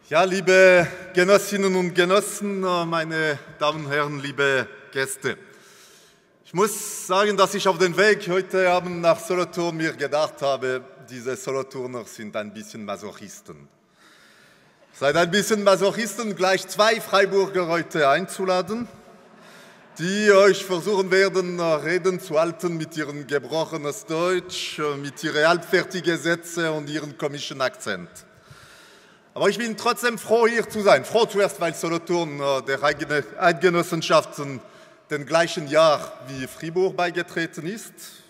Ja, liebe Genossinnen und Genossen, meine Damen und Herren, liebe Gäste. Ich muss sagen, dass ich auf dem Weg heute Abend nach Solothurn mir gedacht habe, diese Solothurner sind ein bisschen Masochisten. Seid ein bisschen Masochisten, gleich zwei Freiburger heute einzuladen, die euch versuchen werden, Reden zu halten mit ihrem gebrochenen Deutsch, mit ihren halbfertigen Sätzen und ihrem komischen Akzent. Aber ich bin trotzdem froh, hier zu sein. Froh zuerst, weil Solothurn der Eidgenossenschaft den gleichen Jahr wie Fribourg beigetreten ist,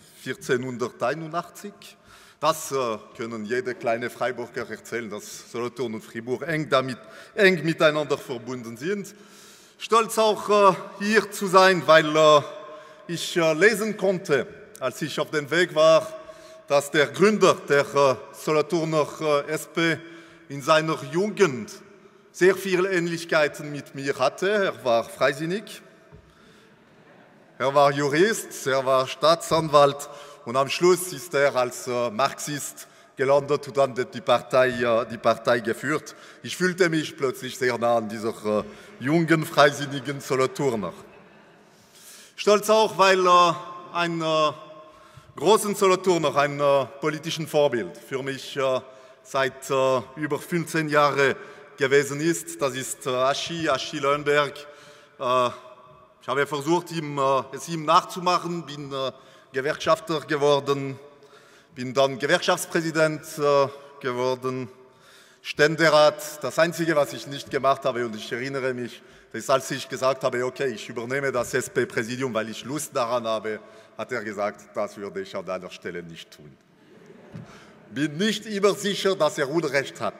1481. Das können jede kleine Freiburger erzählen, dass Solothurn und Fribourg eng miteinander verbunden sind. Stolz auch hier zu sein, weil ich lesen konnte, als ich auf dem Weg war, dass der Gründer der Solothurner SP in seiner Jugend sehr viele Ähnlichkeiten mit mir hatte. Er war freisinnig, er war Jurist, er war Staatsanwalt und am Schluss ist er als Marxist gelandet und dann die Partei geführt. Ich fühlte mich plötzlich sehr nah an dieser jungen, freisinnigen Solothurner. Stolz auch, weil ein großen Solothurner, ein politischen Vorbild für mich seit über 15 Jahren gewesen ist. Das ist Aschi Löhnberg. Ich habe versucht, es ihm nachzumachen, bin Gewerkschafter geworden, bin dann Gewerkschaftspräsident geworden, Ständerat. Das Einzige, was ich nicht gemacht habe, und ich erinnere mich, das ist, als ich gesagt habe, okay, ich übernehme das SP-Präsidium, weil ich Lust daran habe, hat er gesagt, das würde ich an deiner Stelle nicht tun. Bin nicht immer sicher, dass er Unrecht hat.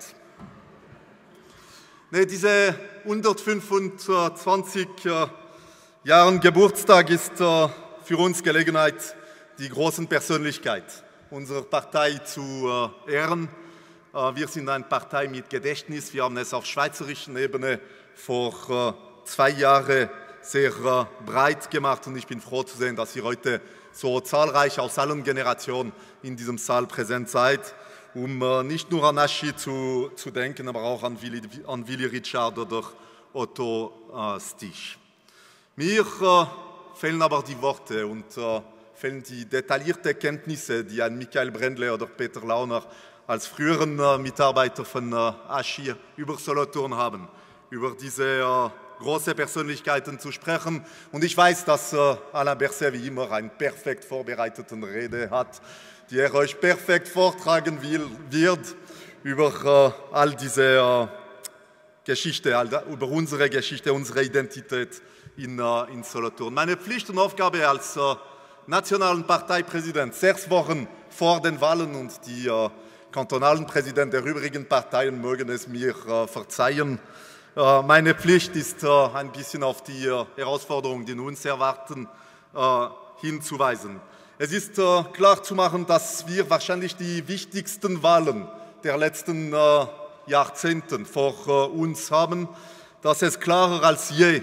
Nee, diese 125 Jahre Geburtstag ist für uns Gelegenheit, die großen Persönlichkeiten unserer Partei zu ehren. Wir sind eine Partei mit Gedächtnis. Wir haben es auf schweizerischer Ebene vor 2 Jahren sehr breit gemacht und ich bin froh zu sehen, dass ihr heute so zahlreich aus allen Generationen in diesem Saal präsent seid, um nicht nur an Aschi zu denken, aber auch an Willy Richard oder Otto Stich. Mir fehlen aber die Worte und fehlen die detaillierten Kenntnisse, die ein Michael Brändle oder Peter Launer als früheren Mitarbeiter von Aschi über Solothurn haben, über diese große Persönlichkeiten zu sprechen. Und ich weiß, dass Alain Berset wie immer eine perfekt vorbereitete Rede hat, die er euch perfekt vortragen wird über all diese Geschichte, über unsere Geschichte, unsere Identität in Solothurn. Meine Pflicht und Aufgabe als nationalen Parteipräsident, 6 Wochen vor den Wahlen, und die kantonalen Präsidenten der übrigen Parteien mögen es mir verzeihen. Meine Pflicht ist, ein bisschen auf die Herausforderungen, die uns erwarten, hinzuweisen. Es ist klar zu machen, dass wir wahrscheinlich die wichtigsten Wahlen der letzten Jahrzehnte vor uns haben, dass es klarer als je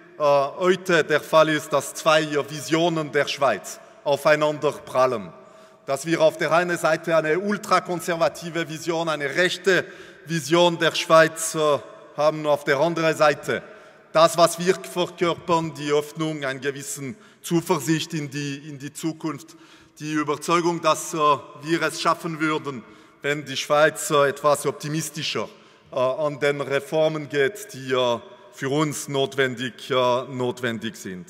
heute der Fall ist, dass 2 Visionen der Schweiz aufeinander prallen. Dass wir auf der einen Seite eine ultrakonservative Vision, eine rechte Vision der Schweiz haben, auf der anderen Seite das, was wir verkörpern, die Hoffnung, eine gewisse Zuversicht in die Zukunft, die Überzeugung, dass wir es schaffen würden, wenn die Schweiz etwas optimistischer an den Reformen geht, die für uns notwendig sind.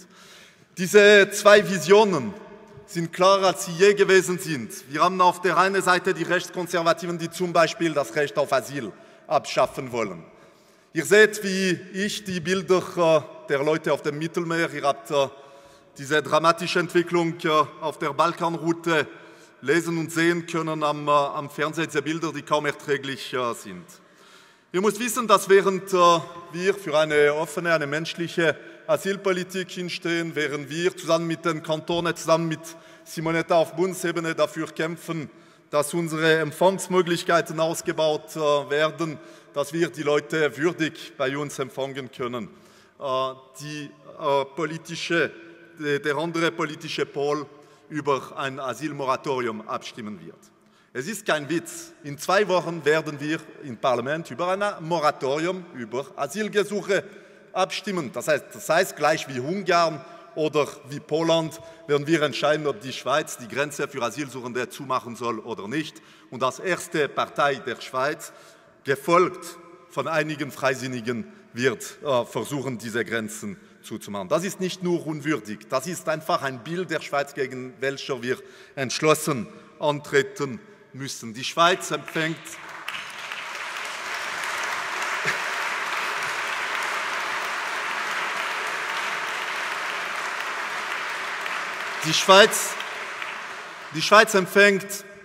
Diese 2 Visionen sind klarer, als sie je gewesen sind. Wir haben auf der einen Seite die Rechtskonservativen, die zum Beispiel das Recht auf Asyl abschaffen wollen. Ihr seht, wie ich, die Bilder der Leute auf dem Mittelmeer. Ihr habt diese dramatische Entwicklung auf der Balkanroute lesen und sehen können am Fernsehen, diese Bilder, die kaum erträglich sind. Ihr müsst wissen, dass während wir für eine offene, eine menschliche Asylpolitik hinstehen, während wir zusammen mit den Kantonen, zusammen mit Simonetta auf Bundesebene dafür kämpfen, dass unsere Empfangsmöglichkeiten ausgebaut werden, dass wir die Leute würdig bei uns empfangen können. Der andere politische Pol über ein Asylmoratorium abstimmen wird. Es ist kein Witz. In 2 Wochen werden wir im Parlament über ein Moratorium über Asylgesuche abstimmen. Das heißt, gleich wie Ungarn oder wie Polen werden wir entscheiden, ob die Schweiz die Grenze für Asylsuchende zumachen soll oder nicht. Und als erste Partei der Schweiz, gefolgt von einigen Freisinnigen, wird versuchen, diese Grenzen zuzumachen. Das ist nicht nur unwürdig, das ist einfach ein Bild der Schweiz, gegen welches wir entschlossen antreten müssen. Die Schweiz empfängt Die Schweiz empfängt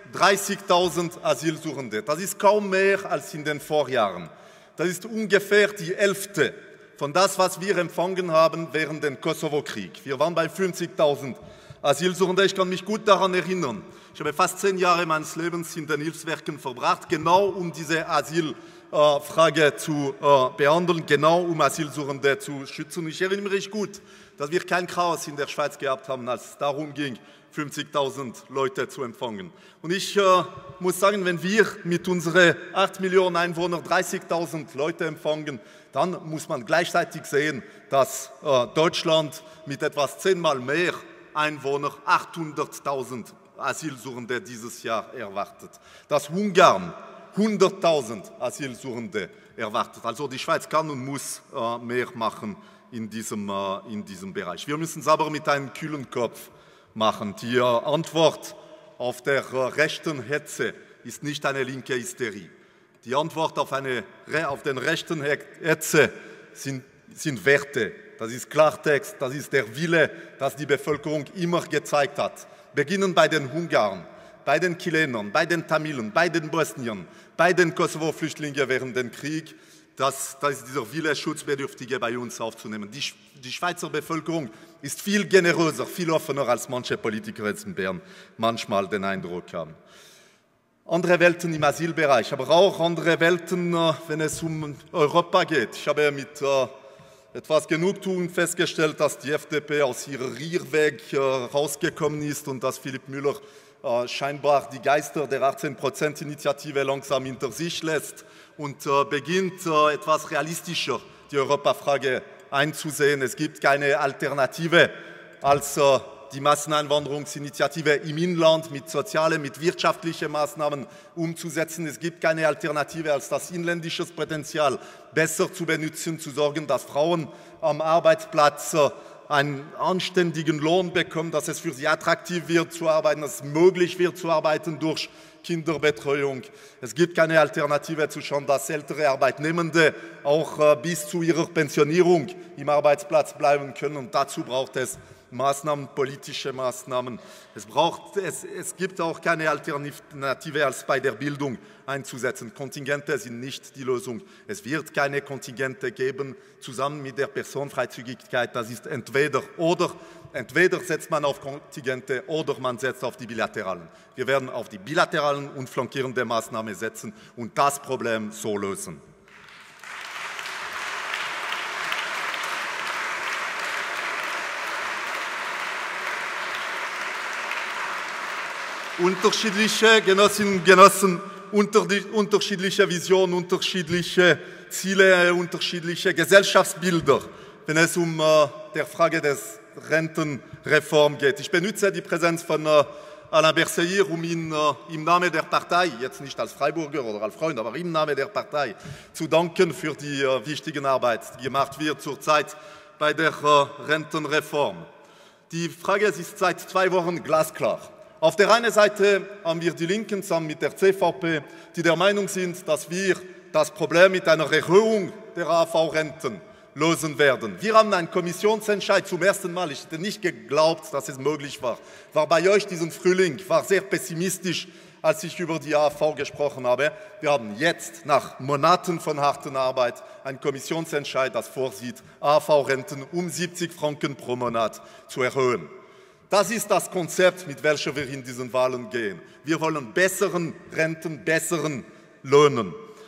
30.000 Asylsuchende. Das ist kaum mehr als in den Vorjahren. Das ist ungefähr die Hälfte von das, was wir empfangen haben während dem Kosovo-Krieg. Wir waren bei 50.000 Asylsuchende. Ich kann mich gut daran erinnern. Ich habe fast 10 Jahre meines Lebens in den Hilfswerken verbracht, genau um diese Asylfrage zu behandeln, genau um Asylsuchende zu schützen. Ich erinnere mich gut, dass wir kein Chaos in der Schweiz gehabt haben, als es darum ging, 50.000 Leute zu empfangen. Und ich muss sagen, wenn wir mit unseren 8 Millionen Einwohnern 30.000 Leute empfangen, dann muss man gleichzeitig sehen, dass Deutschland mit etwas 10-mal mehr Einwohnern 800.000 Asylsuchende dieses Jahr erwartet. Dass Ungarn 100.000 Asylsuchende erwartet. Also die Schweiz kann und muss mehr machen in diesem Bereich. Wir müssen es aber mit einem kühlen Kopf machen. Die Antwort auf der rechten Hetze ist nicht eine linke Hysterie. Die Antwort auf den rechten Hetze sind Werte. Das ist Klartext, das ist der Wille, das die Bevölkerung immer gezeigt hat. Beginnen bei den Ungarn, bei den Chilenern, bei den Tamilen, bei den Bosniern, bei den Kosovo-Flüchtlingen während dem Krieg. Das ist dieser Wille, Schutzbedürftige bei uns aufzunehmen. Die Schweizer Bevölkerung ist viel generöser, viel offener, als manche Politiker jetzt in Bern manchmal den Eindruck haben. Andere Welten im Asylbereich, aber auch andere Welten, wenn es um Europa geht. Ich habe mit etwas Genugtuung festgestellt, dass die FDP aus ihrem Irrweg rausgekommen ist und dass Philipp Müller scheinbar die Geister der 18%-Initiative langsam hinter sich lässt und beginnt etwas realistischer die Europafrage einzusehen. Es gibt keine Alternative als die Masseneinwanderungsinitiative im Inland mit sozialen, mit wirtschaftlichen Maßnahmen umzusetzen. Es gibt keine Alternative als das inländische Potenzial besser zu benutzen, zu sorgen, dass Frauen am Arbeitsplatz einen anständigen Lohn bekommen, dass es für sie attraktiv wird zu arbeiten, dass es möglich wird zu arbeiten durch Kinderbetreuung. Es gibt keine Alternative zu schauen, dass ältere Arbeitnehmende auch bis zu ihrer Pensionierung im Arbeitsplatz bleiben können. Und dazu braucht es Maßnahmen, politische Maßnahmen. Es gibt auch keine Alternative, als bei der Bildung einzusetzen. Kontingente sind nicht die Lösung. Es wird keine Kontingente geben, zusammen mit der Personenfreizügigkeit. Das ist entweder oder. Entweder setzt man auf Kontingente oder man setzt auf die bilateralen. Wir werden auf die bilateralen und flankierende Maßnahmen setzen und das Problem so lösen. Unterschiedliche Genossinnen und Genossen, unterschiedliche Visionen, unterschiedliche Ziele, unterschiedliche Gesellschaftsbilder, wenn es um die Frage des Rentenreform geht. Ich benutze die Präsenz von Alain Berset, um ihn im Namen der Partei, jetzt nicht als Freiburger oder als Freund, aber im Namen der Partei, zu danken für die wichtige Arbeit, die gemacht wird zurzeit bei der Rentenreform. Die Frage ist seit 2 Wochen glasklar. Auf der einen Seite haben wir die Linken zusammen mit der CVP, die der Meinung sind, dass wir das Problem mit einer Erhöhung der AHV-Renten lösen werden. Wir haben einen Kommissionsentscheid zum ersten Mal. Ich hätte nicht geglaubt, dass es möglich war. War bei euch diesen Frühling, war sehr pessimistisch, als ich über die AHV gesprochen habe. Wir haben jetzt, nach Monaten von harter Arbeit, einen Kommissionsentscheid, das vorsieht, AHV-Renten um 70 Franken pro Monat zu erhöhen. Das ist das Konzept, mit welchem wir in diesen Wahlen gehen. Wir wollen besseren Renten, besseren Löhnen.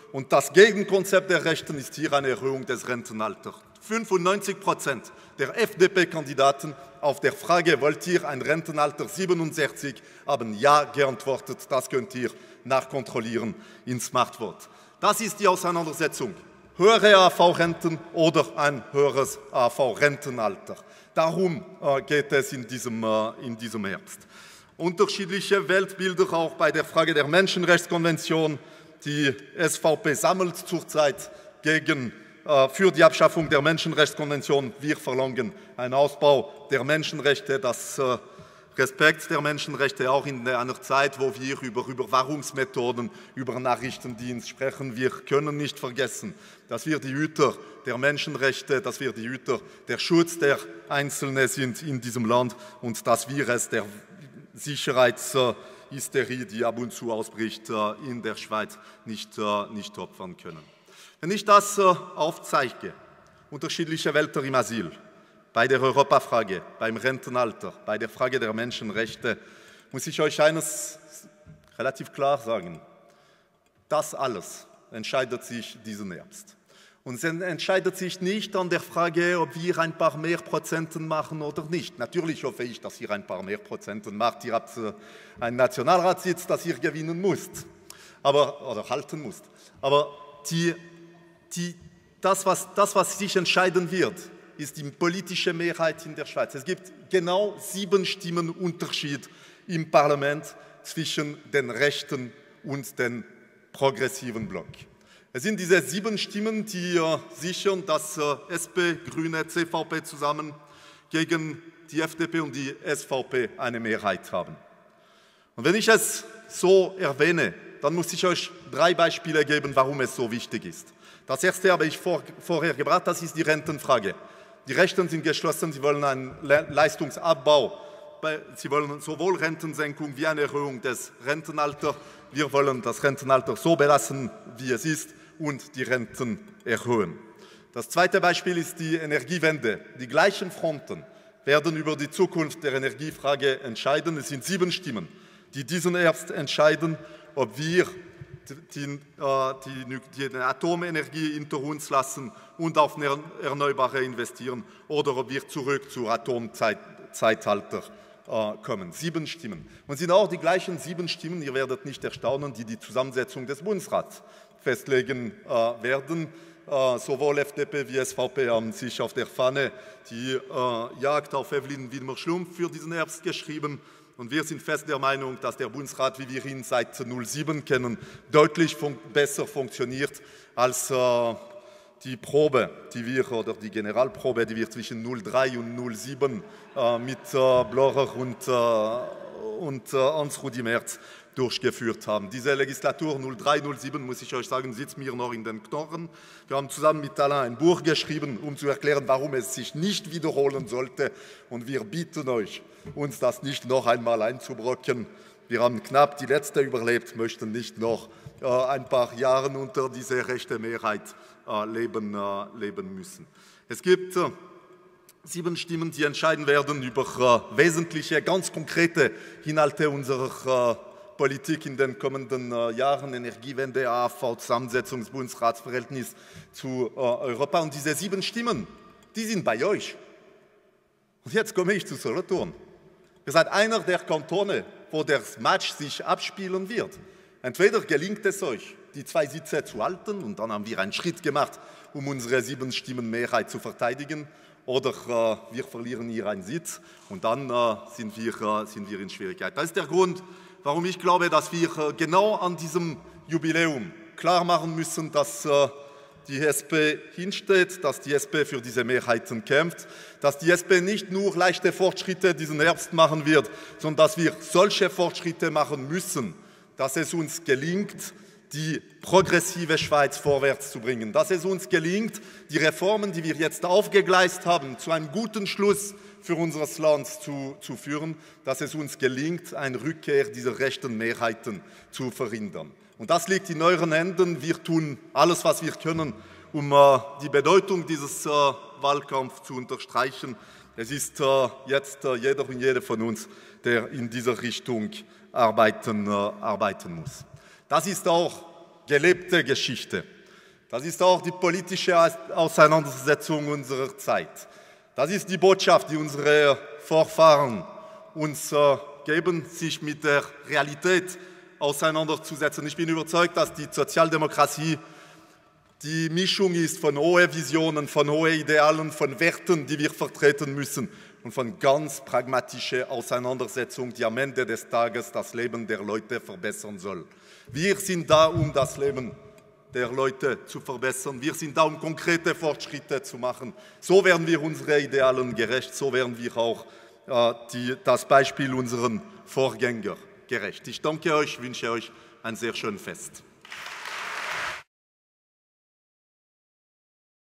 Und das Gegenkonzept der Rechten ist hier eine Erhöhung des Rentenalters. 95% der FDP-Kandidaten auf der Frage, wollt ihr ein Rentenalter 67, haben Ja geantwortet. Das könnt ihr nachkontrollieren in Smartvote. Das ist die Auseinandersetzung. Höhere AV-Renten oder ein höheres AV-Rentenalter. Darum geht es in diesem Herbst. Unterschiedliche Weltbilder auch bei der Frage der Menschenrechtskonvention. Die SVP sammelt zurzeit für die Abschaffung der Menschenrechtskonvention. Wir verlangen einen Ausbau der Menschenrechte, das Respekt der Menschenrechte auch in einer Zeit, wo wir über Überwachungsmethoden, über Nachrichtendienst sprechen. Wir können nicht vergessen, dass wir die Hüter der Menschenrechte, dass wir die Hüter der Schutz der Einzelnen sind in diesem Land und dass wir es der Sicherheitshysterie, die ab und zu ausbricht, in der Schweiz nicht opfern können. Wenn ich das aufzeige, unterschiedliche Wälder im Asyl, bei der Europafrage, beim Rentenalter, bei der Frage der Menschenrechte, muss ich euch eines relativ klar sagen. Das alles entscheidet sich diesen Herbst. Und es entscheidet sich nicht an der Frage, ob wir ein paar mehr Prozenten machen oder nicht. Natürlich hoffe ich, dass ihr ein paar mehr Prozenten macht. Ihr habt einen Nationalratssitz, das ihr gewinnen müsst, oder halten müsst. Aber das, was sich entscheiden wird, ist die politische Mehrheit in der Schweiz. Es gibt genau 7 Stimmen Unterschied im Parlament zwischen den rechten und den progressiven Block. Es sind diese 7 Stimmen, die sichern, dass SP, Grüne, CVP zusammen gegen die FDP und die SVP eine Mehrheit haben. Und wenn ich es so erwähne, dann muss ich euch 3 Beispiele geben, warum es so wichtig ist. Das erste habe ich vorher gebracht, das ist die Rentenfrage. Die Rechten sind geschlossen, sie wollen einen Leistungsabbau, sie wollen sowohl Rentensenkung wie eine Erhöhung des Rentenalters. Wir wollen das Rentenalter so belassen, wie es ist, und die Renten erhöhen. Das zweite Beispiel ist die Energiewende. Die gleichen Fronten werden über die Zukunft der Energiefrage entscheiden. Es sind 7 Stimmen, die diesen Herbst entscheiden, ob wir die Atomenergie hinter uns lassen und auf Erneuerbare investieren oder ob wir zurück zum Atomzeitalter kommen. 7 Stimmen. Und sind auch die gleichen 7 Stimmen, ihr werdet nicht erstaunen, die die Zusammensetzung des Bundesrats festlegen werden. Sowohl FDP wie SVP haben sich auf der Fahne die Jagd auf Evelyn Widmer-Schlumpf für diesen Herbst geschrieben. Und wir sind fest der Meinung, dass der Bundesrat, wie wir ihn seit 2007 kennen, deutlich besser funktioniert als die Probe, die Generalprobe, die wir zwischen 2003 und 2007 mit Blocher und Hans-Rudi Merz durchgeführt haben. Diese Legislatur 2003-2007, muss ich euch sagen, sitzt mir noch in den Knochen. Wir haben zusammen mit Alain ein Buch geschrieben, um zu erklären, warum es sich nicht wiederholen sollte. Und wir bitten euch, uns das nicht noch einmal einzubrocken. Wir haben knapp die letzte überlebt, möchten nicht noch ein paar Jahre unter dieser rechten Mehrheit leben müssen. Es gibt 7 Stimmen, die entscheiden werden über wesentliche, ganz konkrete Inhalte unserer Politik in den kommenden Jahren, Energiewende, AHV, Zusammensetzung des Bundesratsverhältnisses zu Europa. Und diese 7 Stimmen, die sind bei euch. Und jetzt komme ich zu Solothurn. Ihr seid einer der Kantone, wo der Match sich abspielen wird. Entweder gelingt es euch, die 2 Sitze zu halten, und dann haben wir einen Schritt gemacht, um unsere 7 Stimmen Mehrheit zu verteidigen, oder wir verlieren hier einen Sitz und dann sind wir in Schwierigkeit. Das ist der Grund, warum ich glaube, dass wir genau an diesem Jubiläum klar machen müssen, dass die SP hinsteht, dass die SP für diese Mehrheiten kämpft, dass die SP nicht nur leichte Fortschritte diesen Herbst machen wird, sondern dass wir solche Fortschritte machen müssen, dass es uns gelingt, die progressive Schweiz vorwärts zu bringen, dass es uns gelingt, die Reformen, die wir jetzt aufgegleist haben, zu einem guten Schluss für unser Land zu führen, dass es uns gelingt, eine Rückkehr dieser rechten Mehrheiten zu verhindern. Und das liegt in euren Händen. Wir tun alles, was wir können, um die Bedeutung dieses Wahlkampfs zu unterstreichen. Es ist jetzt jeder und jede von uns, der in dieser Richtung arbeiten muss. Das ist auch gelebte Geschichte. Das ist auch die politische Auseinandersetzung unserer Zeit. Das ist die Botschaft, die unsere Vorfahren uns geben, sich mit der Realität auseinanderzusetzen. Ich bin überzeugt, dass die Sozialdemokratie die Mischung ist von hohen Visionen, von hohen Idealen, von Werten, die wir vertreten müssen und von ganz pragmatischen Auseinandersetzungen, die am Ende des Tages das Leben der Leute verbessern soll. Wir sind da, um das Leben der Leute zu verbessern. Wir sind da, um konkrete Fortschritte zu machen. So werden wir unseren Idealen gerecht, so werden wir auch das Beispiel unseren Vorgängern gerecht. Ich danke euch, wünsche euch ein sehr schönes Fest.